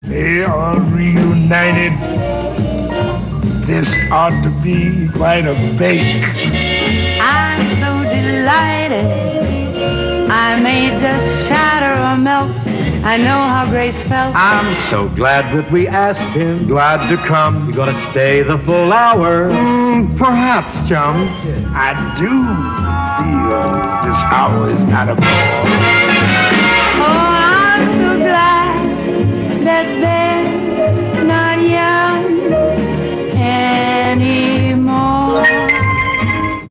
They are reunited. This ought to be quite a bake. I'm so delighted. I may just shatter or melt. I know how Grace felt. I'm so glad that we asked him. Glad to come. You're gonna stay the full hour. Perhaps, chum. I do feel this hour is not a bore. Oh,